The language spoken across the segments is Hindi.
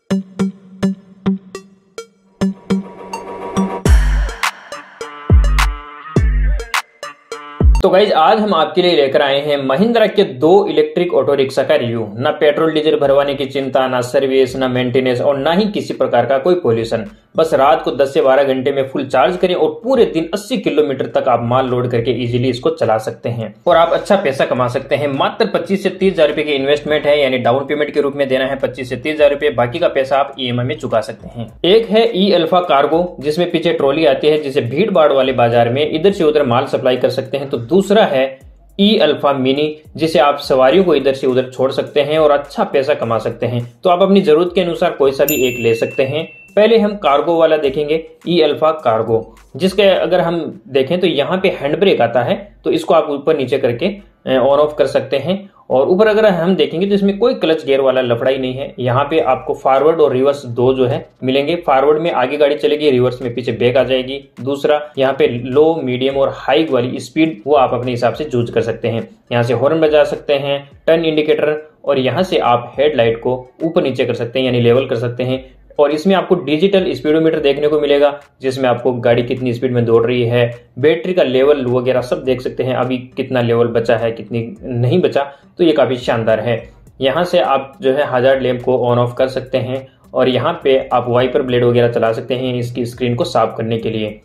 तो गाइज आज हम आपके लिए लेकर आए हैं महिंद्रा के 2 इलेक्ट्रिक ऑटो रिक्शा का रिव्यू। ना पेट्रोल डीजल भरवाने की चिंता, ना सर्विस, ना मेंटेनेंस और ना ही किसी प्रकार का कोई पोल्यूशन। बस रात को 10 से 12 घंटे में फुल चार्ज करें और पूरे दिन 80 किलोमीटर तक आप माल लोड करके इजीली इसको चला सकते हैं और आप अच्छा पैसा कमा सकते हैं। मात्र 25 से 30 हजार रुपए की इन्वेस्टमेंट है, यानी डाउन पेमेंट के रूप में देना है 25 से 30 हजार रुपए, बाकी का पैसा आप ईएमआई में चुका सकते हैं। एक है ई अल्फा कार्गो, जिसमें पीछे ट्रॉली आती है, जिसे भीड़ भाड़ वाले बाजार में इधर से उधर माल सप्लाई कर सकते हैं। तो दूसरा है ई अल्फा मिनी, जिसे आप सवारियों को इधर से उधर छोड़ सकते हैं और अच्छा पैसा कमा सकते हैं। तो आप अपनी जरूरत के अनुसार कोई सा भी एक ले सकते हैं। पहले हम कार्गो वाला देखेंगे, ई अल्फा कार्गो, जिसके अगर हम देखें तो यहाँ पे हैंड ब्रेक आता है, तो इसको आप ऊपर नीचे करके ऑन ऑफ कर सकते हैं। और ऊपर अगर हम देखेंगे तो इसमें कोई क्लच गियर वाला लफड़ा ही नहीं है। यहाँ पे आपको फॉरवर्ड और रिवर्स दो जो है मिलेंगे। फॉरवर्ड में आगे गाड़ी चलेगी, रिवर्स में पीछे बैक आ जाएगी। दूसरा यहाँ पे लो, मीडियम और हाई वाली स्पीड वो आप अपने हिसाब से चूज कर सकते हैं। यहाँ से हॉर्न बजा सकते हैं, टर्न इंडिकेटर, और यहाँ से आप हेडलाइट को ऊपर नीचे कर सकते हैं, यानी लेवल कर सकते हैं। और इसमें आपको डिजिटल स्पीडोमीटर देखने को मिलेगा, जिसमें आपको गाड़ी कितनी स्पीड में दौड़ रही है, बैटरी का लेवल वगैरह सब देख सकते हैं, अभी कितना लेवल बचा है, कितनी नहीं बचा। तो ये काफी शानदार है। यहाँ से आप जो है हजार्ड लैंप को ऑन ऑफ कर सकते हैं और यहाँ पे आप वाइपर ब्लेड वगैरह चला सकते हैं इसकी स्क्रीन को साफ करने के लिए।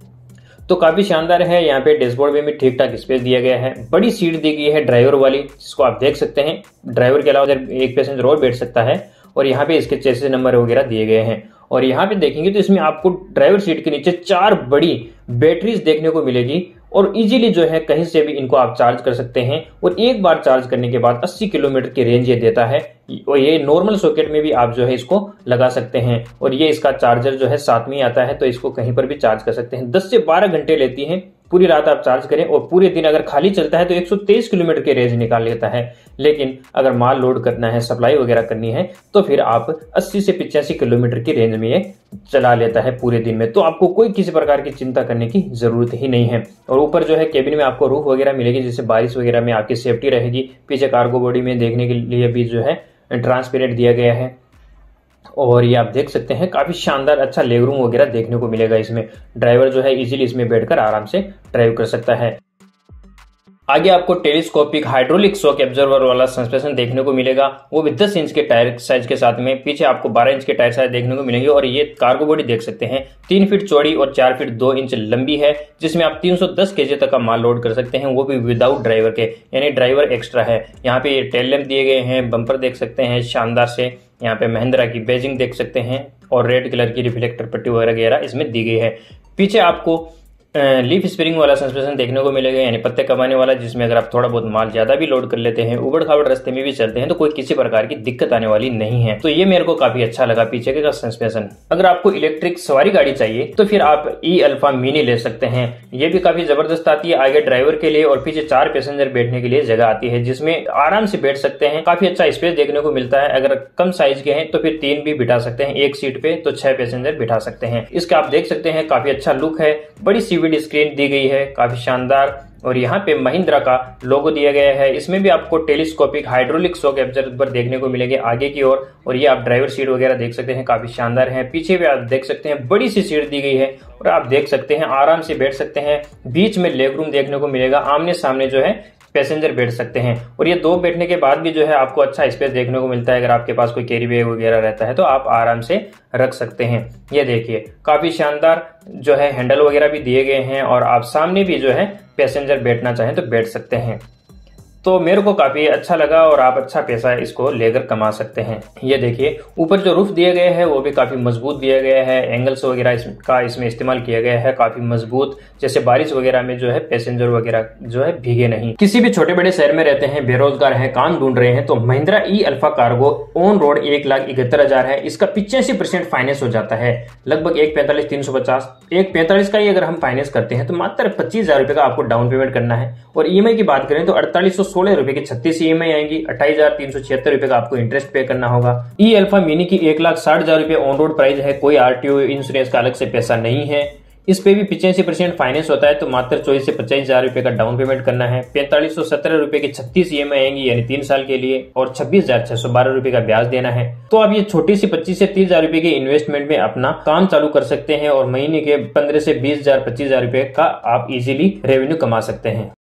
तो काफी शानदार है। यहाँ पे डैशबोर्ड में भी ठीक ठाक स्पेस दिया गया है। बड़ी सीट दी गई है ड्राइवर वाली, जिसको आप देख सकते हैं। ड्राइवर के अलावा एक पैसेंजर और बैठ सकता है। और यहाँ पे इसके चेसिस नंबर वगैरह दिए गए हैं। और यहाँ पे देखेंगे तो इसमें आपको ड्राइवर सीट के नीचे 4 बड़ी बैटरीज देखने को मिलेगी और इजीली जो है कहीं से भी इनको आप चार्ज कर सकते हैं। और एक बार चार्ज करने के बाद 80 किलोमीटर की रेंज ये देता है। और ये नॉर्मल सॉकेट में भी आप जो है इसको लगा सकते हैं। और ये इसका चार्जर जो है साथ में ही आता है, तो इसको कहीं पर भी चार्ज कर सकते हैं। 10 से 12 घंटे लेती है पूरी रात आप चार्ज करें, और पूरे दिन अगर खाली चलता है तो 123 किलोमीटर की रेंज निकाल लेता है। लेकिन अगर माल लोड करना है, सप्लाई वगैरह करनी है, तो फिर आप 80 से 85 किलोमीटर की रेंज में ये चला लेता है पूरे दिन में। तो आपको कोई किसी प्रकार की चिंता करने की जरूरत ही नहीं है। और ऊपर जो है केबिन में आपको रूफ वगैरह मिलेगी, जिससे बारिश वगैरह में आपकी सेफ्टी रहेगी। पीछे कार्गो बॉडी में देखने के लिए भी जो है ट्रांसपेरेंट दिया गया है। और ये आप देख सकते हैं काफी शानदार अच्छा लेग रूम वगैरह देखने को मिलेगा इसमें। ड्राइवर जो है इजीली इसमें बैठकर आराम से ड्राइव कर सकता है। आगे आपको टेलीस्कोपिक हाइड्रोलिक शॉक एब्जॉर्बर वाला सस्पेंशन देखने को मिलेगा, वो भी 10 इंच के टायर साइज के साथ में। पीछे आपको 12 इंच के टायर साइज देखने को मिलेंगे। और ये कार्गो बॉडी देख सकते हैं 3 फीट चौड़ी और 4 फीट 2 इंच लंबी है, जिसमें आप 310 केजी तक का माल लोड कर सकते हैं, वो भी विदाउट ड्राइवर के, यानी ड्राइवर एक्स्ट्रा है। यहाँ पे टेल लैंप दिए गए हैं, बम्पर देख सकते हैं शानदार से। यहाँ पे महिंद्रा की बैजिंग देख सकते हैं और रेड कलर की रिफ्लेक्टर पट्टी वगैरह इसमें दी गई है। पीछे आपको लीफ स्प्रिंग वाला सस्पेंशन देखने को मिलेगा, यानी पत्ते कमाने वाला, जिसमें अगर आप थोड़ा बहुत माल ज्यादा भी लोड कर लेते हैं, उबड़ खाबड़ रास्ते में भी चलते हैं, तो कोई किसी प्रकार की दिक्कत आने वाली नहीं है। तो ये मेरे को काफी अच्छा लगा पीछे का सस्पेंशन। अगर आपको इलेक्ट्रिक सवारी गाड़ी चाहिए तो फिर आप ई अल्फा मिनी ले सकते हैं। ये भी काफी जबरदस्त आती है। आगे ड्राइवर के लिए और पीछे 4 पैसेंजर बैठने के लिए जगह आती है, जिसमें आराम से बैठ सकते हैं। काफी अच्छा स्पेस देखने को मिलता है। अगर कम साइज के हैं तो फिर 3 भी बिठा सकते हैं एक सीट पे, तो 6 पैसेंजर बिठा सकते हैं। इसका आप देख सकते हैं काफी अच्छा लुक है। बड़ी सीवीडी स्क्रीन दी गई है, काफी शानदार। और यहाँ पे महिंद्रा का लोगो दिया गया है। इसमें भी आपको टेलीस्कोपिक हाइड्रोलिक शॉक एब्जॉर्बर देखने को मिलेंगे आगे की ओर। और ये आप ड्राइवर सीट वगैरह देख सकते हैं, काफी शानदार है। पीछे भी आप देख सकते हैं बड़ी सी सीट दी गई है और आप देख सकते हैं आराम से बैठ सकते हैं। बीच में लेग रूम देखने को मिलेगा, आमने सामने जो है पैसेंजर बैठ सकते हैं। और ये 2 बैठने के बाद भी जो है आपको अच्छा स्पेस देखने को मिलता है। अगर आपके पास कोई कैरी बैग वगैरह रहता है तो आप आराम से रख सकते हैं। ये देखिए काफी शानदार जो है हैंडल वगैरह भी दिए गए हैं, और आप सामने भी जो है पैसेंजर बैठना चाहें तो बैठ सकते हैं। तो मेरे को काफी अच्छा लगा और आप अच्छा पैसा इसको लेकर कमा सकते हैं। ये देखिए ऊपर जो रूफ दिया गया है वो भी काफी मजबूत दिया गया है। एंगल्स वगैरह इसका इसमें इस्तेमाल किया गया है, काफी मजबूत, जैसे बारिश वगैरह में जो है पैसेंजर वगैरह जो है भीगे नहीं। किसी भी छोटे बड़े शहर में रहते हैं, बेरोजगार हैं, काम ढूंढ रहे हैं, तो Mahindra E Alfa cargo on road 1,71,000 है। इसका 85% फाइनेंस हो जाता है, लगभग 1,45,350। 1,45 का ही अगर हम फाइनेंस करते हैं तो मात्र 25,000 रुपए का आपको डाउन पेमेंट करना है। और ईएमआई की बात करें तो 4816 रुपए की 36 ईएमआई आएंगी। 28,376 रुपए का आपको इंटरेस्ट पे करना होगा। ई अल्फा मिनी की 1,60,000 रुपए ऑन रोड प्राइस है, कोई आरटीओ इंश्योरेंस का अलग से पैसा नहीं है। इस पे भी 85% फाइनेंस होता है, तो मात्र 24 से 25,000 रुपए का डाउन पेमेंट करना है। 4517 रुपए की 36 EMI आएंगी यानी 3 साल के लिए, और 26,612 रुपए का ब्याज देना है। तो आप ये छोटी सी 25 से 30,000 रुपए की इन्वेस्टमेंट में अपना काम चालू कर सकते हैं और महीने के 15 से 20,000 25,000 रुपए का आप इजीली रेवेन्यू कमा सकते हैं।